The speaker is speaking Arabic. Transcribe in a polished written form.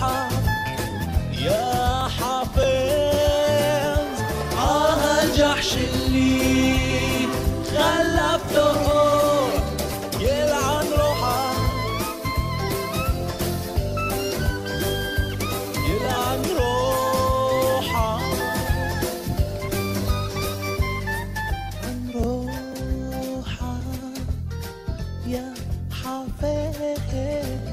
روحك يا حافظ. الجحش اللي خلفته يلعن روحك يلعن روحك عن روحك يا حافظ.